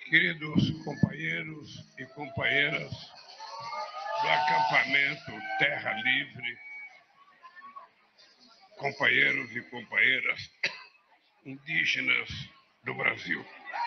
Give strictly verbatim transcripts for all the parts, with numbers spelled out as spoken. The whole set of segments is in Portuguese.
Queridos companheiros e companheiras do acampamento Terra Livre, companheiros e companheiras indígenas do Brasil.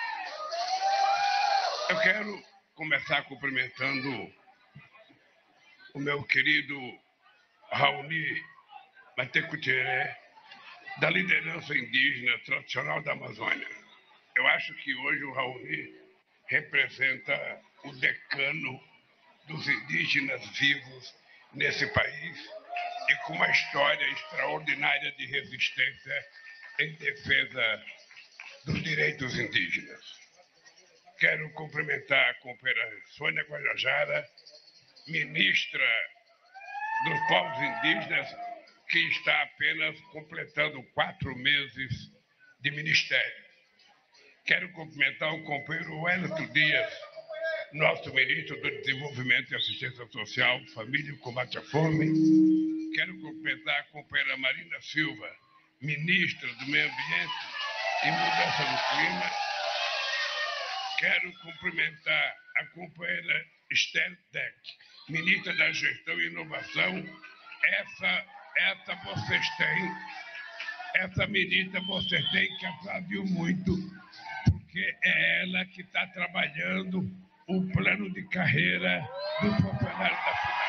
Eu quero começar cumprimentando o meu querido Raoni Matekutiré, da liderança indígena tradicional da Amazônia. Eu acho que hoje o Raoni representa o decano dos indígenas vivos nesse país e com uma história extraordinária de resistência em defesa dos direitos indígenas. Quero cumprimentar a companheira Sônia Guajajara, ministra dos povos indígenas, que está apenas completando quatro meses de ministério. Quero cumprimentar o companheiro Wellington Dias, nosso ministro do Desenvolvimento e Assistência Social, Família e Combate à Fome. Quero cumprimentar a companheira Marina Silva, ministra do Meio Ambiente e Mudança do Clima. Quero cumprimentar a companheira Esther Deck, ministra da Gestão e Inovação. Essa, essa vocês têm, essa ministra vocês têm que aplaudir muito, porque é ela que está trabalhando o plano de carreira do funcionário da cidade.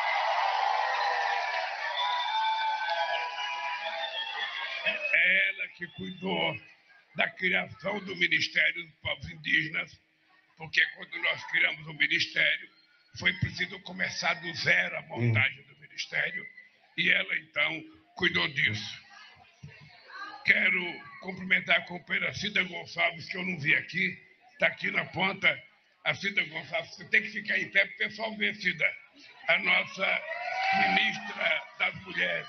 É ela que cuidou da criação do Ministério dos Povos Indígenas, porque quando nós criamos o Ministério, foi preciso começar do zero a montagem do Ministério, e ela, então, cuidou disso. Quero cumprimentar a companheira Cida Gonçalves, que eu não vi aqui, está aqui na ponta. A Cida Gonçalves, você tem que ficar em pé para o pessoal ver, Cida, a nossa ministra das Mulheres.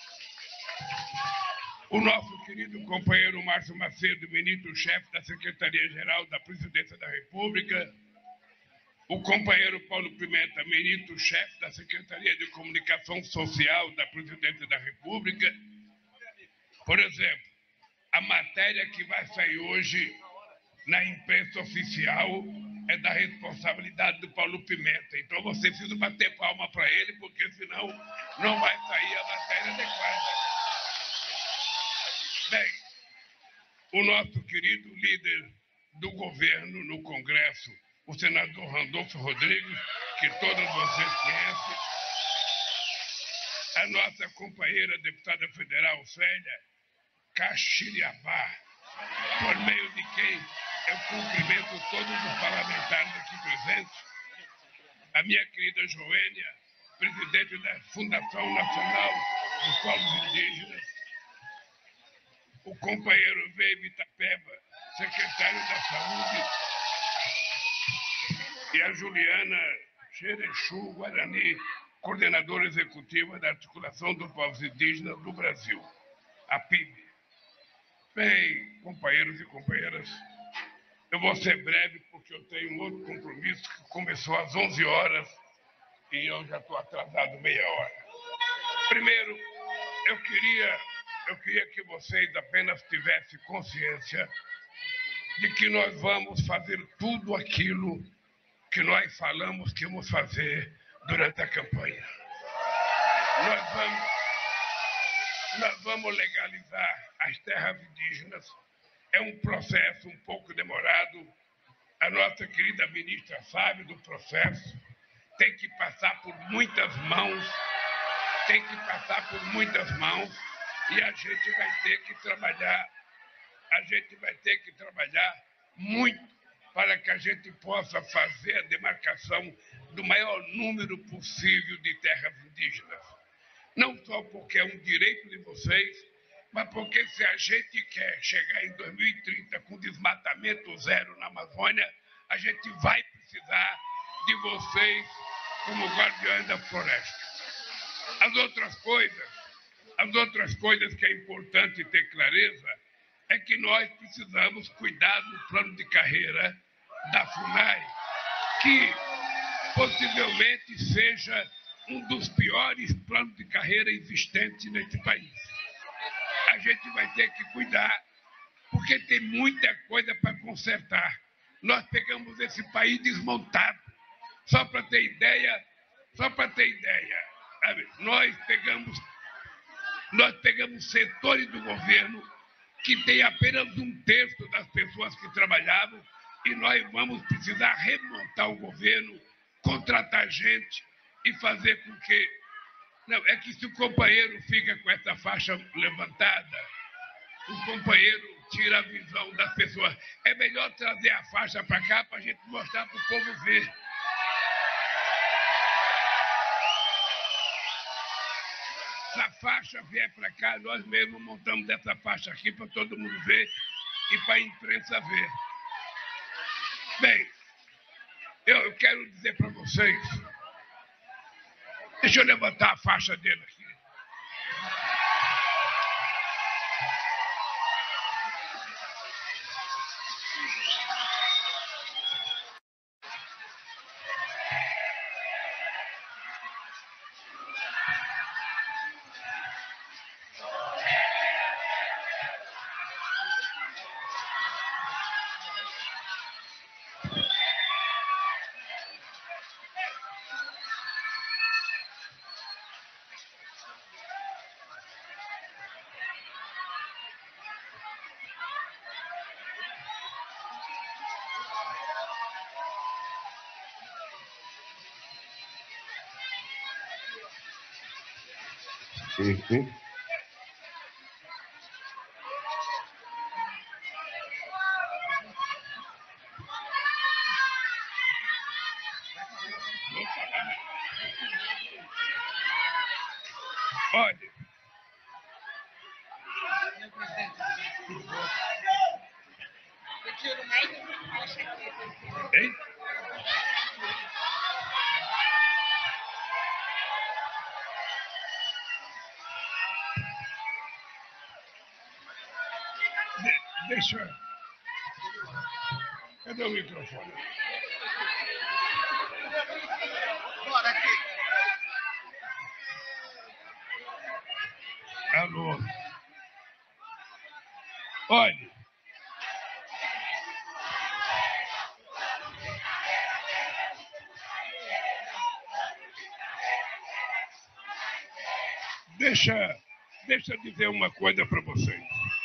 O nosso querido companheiro Márcio Macedo, ministro-chefe da Secretaria-Geral da Presidência da República. O companheiro Paulo Pimenta, ministro-chefe da Secretaria de Comunicação Social da Presidência da República. Por exemplo, a matéria que vai sair hoje na imprensa oficial é da responsabilidade do Paulo Pimenta. Então, você precisa bater palma para ele, porque senão não vai sair a matéria adequada. Bem, o nosso querido líder do governo no Congresso, o senador Randolfo Rodrigues, que todos vocês conhecem, a nossa companheira deputada federal, Célia Caxiriabá, por meio de quem eu cumprimento todos os parlamentares aqui presentes, a minha querida Joênia, presidente da Fundação Nacional dos Povos Indígenas, o companheiro Veive Itapeba, secretário da Saúde, e a Juliana Xerechu Guarani, coordenadora executiva da Articulação dos Povos Indígenas do Brasil, a P I B. Bem, companheiros e companheiras, eu vou ser breve porque eu tenho um outro compromisso que começou às onze horas e eu já estou atrasado meia hora. Primeiro, eu queria, eu queria que vocês apenas tivessem consciência de que nós vamos fazer tudo aquilo que nós falamos que íamos fazer durante a campanha. Nós vamos, nós vamos legalizar as terras indígenas. É um processo um pouco demorado. A nossa querida ministra sabe do processo. Tem que passar por muitas mãos, tem que passar por muitas mãos, e a gente vai ter que trabalhar, a gente vai ter que trabalhar muito para que a gente possa fazer a demarcação do maior número possível de terras indígenas. Não só porque é um direito de vocês, mas porque se a gente quer chegar em dois mil e trinta com desmatamento zero na Amazônia, a gente vai precisar de vocês como guardiões da floresta. As outras coisas, as outras coisas que é importante ter clareza é que nós precisamos cuidar do plano de carreira da FUNAI, que possivelmente seja um dos piores planos de carreira existentes nesse país. A gente vai ter que cuidar, porque tem muita coisa para consertar. Nós pegamos esse país desmontado. Só para ter ideia, só para ter ideia, sabe? Nós pegamos, nós pegamos setores do governo que tem apenas um terço das pessoas que trabalhavam e nós vamos precisar remontar o governo, contratar gente e fazer com que... Não, é que se o companheiro fica com essa faixa levantada, o companheiro tira a visão das pessoas. É melhor trazer a faixa para cá para a gente mostrar para o povo ver. Se a faixa vier para cá, nós mesmos montamos essa faixa aqui para todo mundo ver e para a imprensa ver. Bem, eu, eu quero dizer para vocês... Deixa eu levantar a faixa dele aqui. Uhum. Olha. Hein? De, deixa. Cadê o microfone? Bora aqui. Alô. Olha. Deixa, deixa eu dizer uma coisa para vocês.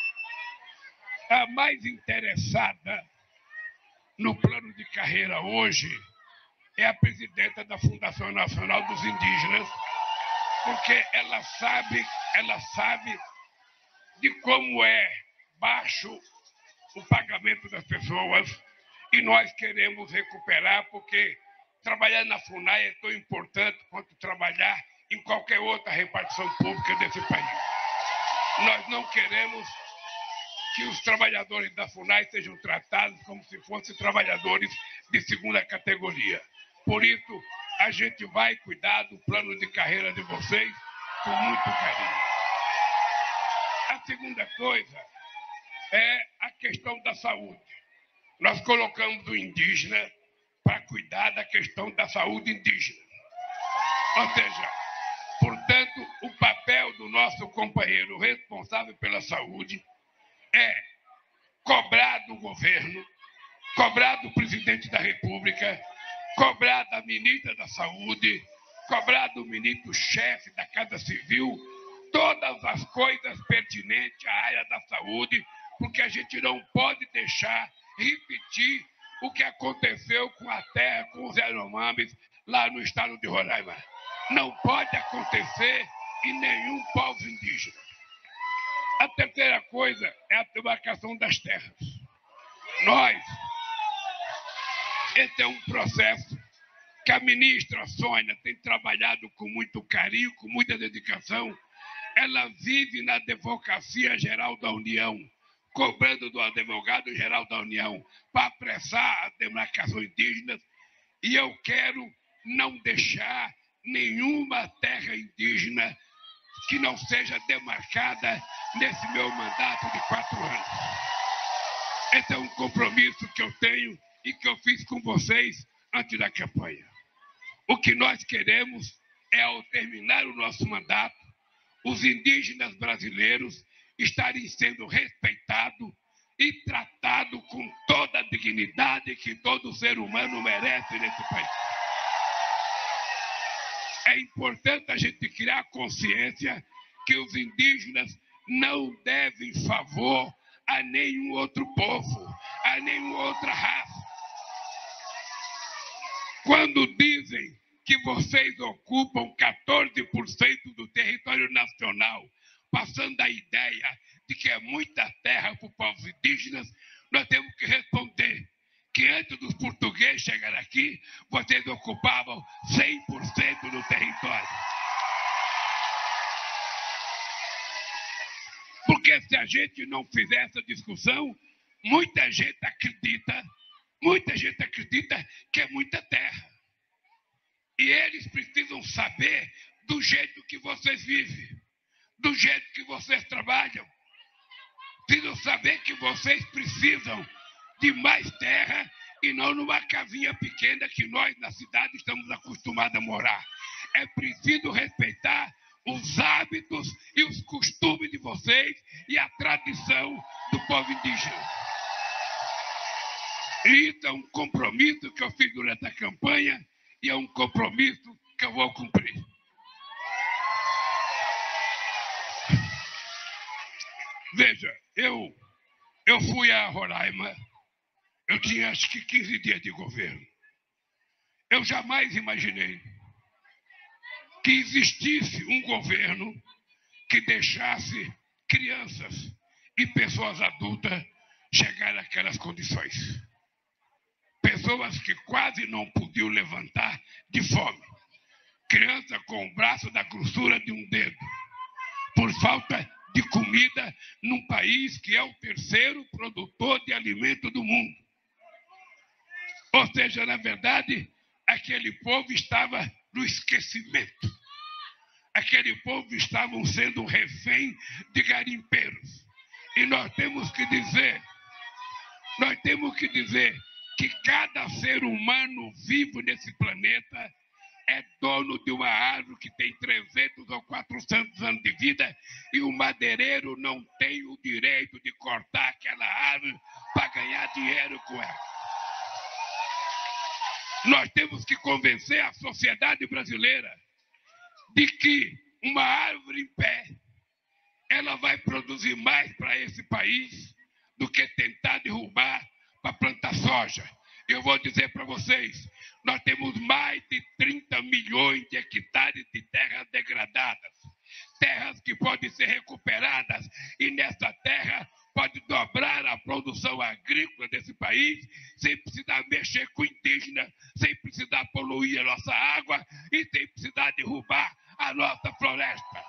A mais interessada no plano de carreira hoje é a presidenta da Fundação Nacional dos Indígenas, porque ela sabe, ela sabe de como é baixo o pagamento das pessoas e nós queremos recuperar, porque trabalhar na FUNAI é tão importante quanto trabalhar em qualquer outra repartição pública desse país. Nós não queremos que os trabalhadores da FUNAI sejam tratados como se fossem trabalhadores de segunda categoria. Por isso, a gente vai cuidar do plano de carreira de vocês com muito carinho. A segunda coisa é a questão da saúde. Nós colocamos o indígena para cuidar da questão da saúde indígena. Ou seja, portanto, o papel do nosso companheiro responsável pela saúde é cobrar do governo, cobrar do presidente da República, cobrar da ministra da Saúde, cobrar do ministro-chefe da Casa Civil, todas as coisas pertinentes à área da saúde, porque a gente não pode deixar repetir o que aconteceu com a terra, com os Yanomamis, lá no estado de Roraima. Não pode acontecer em nenhum povo indígena. A terceira coisa é a demarcação das terras. Nós, esse é um processo que a ministra Sônia tem trabalhado com muito carinho, com muita dedicação. Ela vive na Advocacia Geral da União, cobrando do advogado-geral da União para apressar a demarcação indígena. E eu quero não deixar nenhuma terra indígena que não seja demarcada nesse meu mandato de quatro anos. Esse é um compromisso que eu tenho e que eu fiz com vocês antes da campanha. O que nós queremos é, ao terminar o nosso mandato, os indígenas brasileiros estarem sendo respeitados e tratados com toda a dignidade que todo ser humano merece nesse país. É importante a gente criar consciência que os indígenas não devem favor a nenhum outro povo, a nenhuma outra raça. Quando dizem que vocês ocupam quatorze por cento do território nacional, passando a ideia de que é muita terra para os povos indígenas, nós temos que responder que antes dos portugueses chegarem aqui, vocês ocupavam cem por cento do território. Porque se a gente não fizer essa discussão, muita gente acredita, muita gente acredita que é muita terra. E eles precisam saber do jeito que vocês vivem, do jeito que vocês trabalham. Precisam saber que vocês precisam de mais terra e não numa casinha pequena que nós na cidade estamos acostumados a morar. É preciso respeitar os hábitos e os costumes de vocês e a tradição do povo indígena. E isso é um compromisso que eu fiz durante a campanha e é um compromisso que eu vou cumprir. Veja, eu, eu fui a Roraima, eu tinha acho que quinze dias de governo. Eu jamais imaginei que existisse um governo que deixasse crianças e pessoas adultas chegar àquelas condições. Pessoas que quase não podiam levantar de fome. Criança com o braço da grossura de um dedo. Por falta de comida num país que é o terceiro produtor de alimento do mundo. Ou seja, na verdade, aquele povo estava no esquecimento. Aquele povo estava sendo um refém de garimpeiros. E nós temos que dizer, nós temos que dizer que cada ser humano vivo nesse planeta é dono de uma árvore que tem trezentos ou quatrocentos anos de vida e o madeireiro não tem o direito de cortar aquela árvore para ganhar dinheiro com ela. Nós temos que convencer a sociedade brasileira de que uma árvore em pé, ela vai produzir mais para esse país do que tentar derrubar para plantar soja. Eu vou dizer para vocês, nós temos mais de trinta milhões de hectares de terras degradadas, terras que podem ser recuperadas, e nessa terra pode dobrar a produção agrícola desse país, sem precisar mexer com indígena, sem precisar poluir a nossa água e sem precisar derrubar a nossa floresta.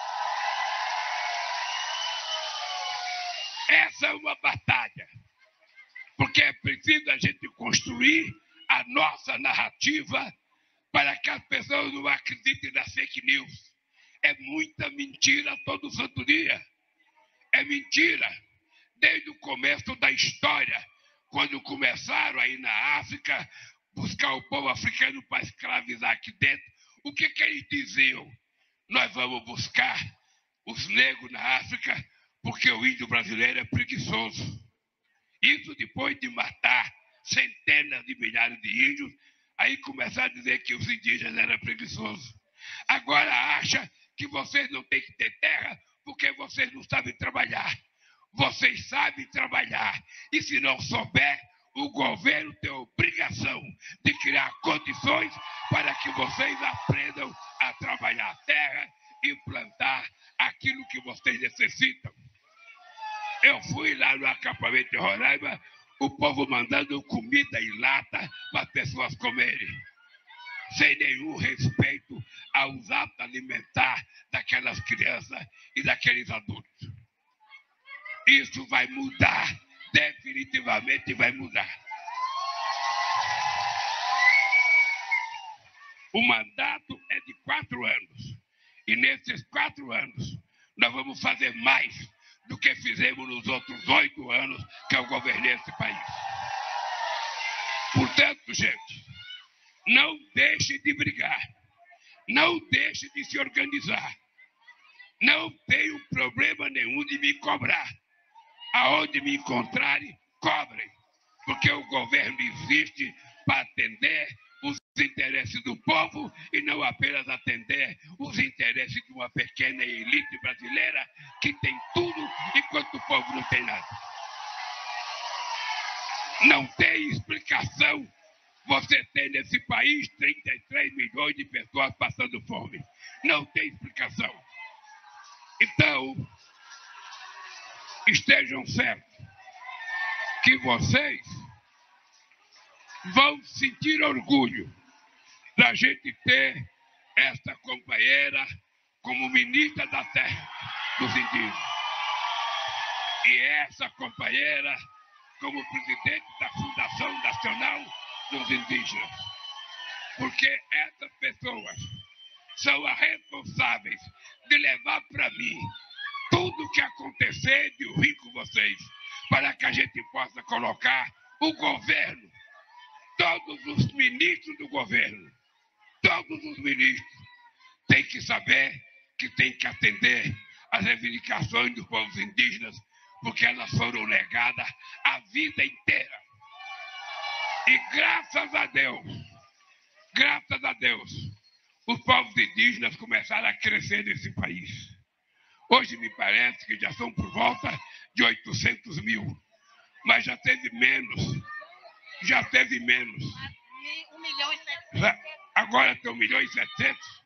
Essa é uma batalha, porque é preciso a gente construir a nossa narrativa para que as pessoas não acreditem nas fake news. É muita mentira todo santo dia. É mentira. Desde o começo da história, quando começaram a ir na África, buscar o povo africano para escravizar aqui dentro, o que, que eles diziam? Nós vamos buscar os negros na África porque o índio brasileiro é preguiçoso. Isso depois de matar centenas de milhares de índios, aí começaram a dizer que os indígenas eram preguiçosos. Agora acha que vocês não têm que ter terra porque vocês não sabem trabalhar. Vocês sabem trabalhar. E se não souber, o governo tem a obrigação de criar condições para que vocês aprendam a trabalhar a terra e plantar aquilo que vocês necessitam. Eu fui lá no acampamento de Roraima, o povo mandando comida em lata para as pessoas comerem, sem nenhum respeito aos hábitos alimentares daquelas crianças e daqueles adultos. Isso vai mudar, definitivamente vai mudar. O mandato é de quatro anos. E nesses quatro anos, nós vamos fazer mais do que fizemos nos outros oito anos que eu governei esse país. Portanto, gente, não deixe de brigar. Não deixe de se organizar. Não tenho problema nenhum de me cobrar. Aonde me encontrarem, cobrem. porque o governo existe para atender os interesses do povo e não apenas atender os interesses de uma pequena elite brasileira que tem tudo enquanto o povo não tem nada. Não tem explicação você ter nesse país trinta e três milhões de pessoas passando fome. Não tem explicação. Então, estejam certos que vocês vão sentir orgulho da gente ter esta companheira como ministra da terra dos indígenas. E essa companheira como presidente da Fundação Nacional dos Indígenas. Porque essas pessoas são as responsáveis de levar para mim tudo o que acontecer de ruim com vocês, para que a gente possa colocar o governo, todos os ministros do governo, todos os ministros têm que saber que têm que atender às reivindicações dos povos indígenas, porque elas foram negadas a vida inteira. E graças a Deus, graças a Deus, os povos indígenas começaram a crescer nesse país. Hoje me parece que já são por volta de oitocentos mil, mas já teve menos, já teve menos. Um milhão e setecentos. Agora tem um milhão e setecentos.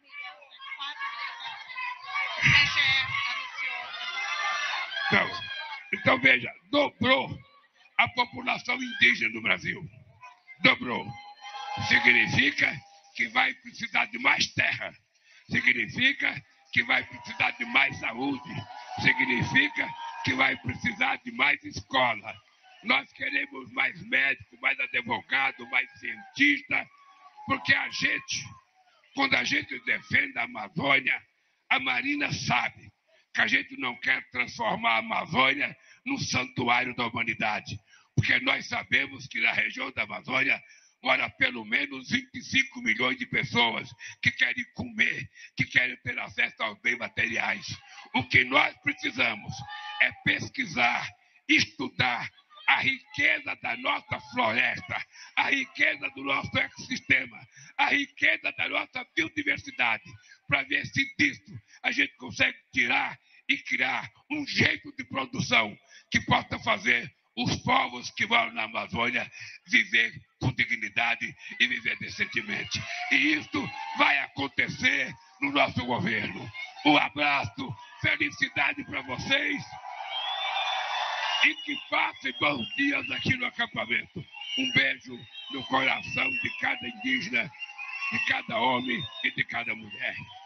Então, então, veja, dobrou a população indígena no Brasil. Dobrou. Significa que vai precisar de mais terra. Significa que vai precisar de mais saúde. Significa que vai precisar de mais escola. Nós queremos mais médico, mais advogado, mais cientista, porque a gente, quando a gente defende a Amazônia, a Marina sabe que a gente não quer transformar a Amazônia num santuário da humanidade, porque nós sabemos que na região da Amazônia mora pelo menos vinte e cinco milhões de pessoas que querem comer, que querem ter acesso aos bens materiais. O que nós precisamos é pesquisar, estudar a riqueza da nossa floresta, a riqueza do nosso ecossistema, a riqueza da nossa biodiversidade, para ver se disso a gente consegue tirar e criar um jeito de produção que possa fazer os povos que moram na Amazônia viver com dignidade e viver decentemente. E isso vai acontecer no nosso governo. Um abraço, felicidade para vocês e que passem bons dias aqui no acampamento. Um beijo no coração de cada indígena, de cada homem e de cada mulher.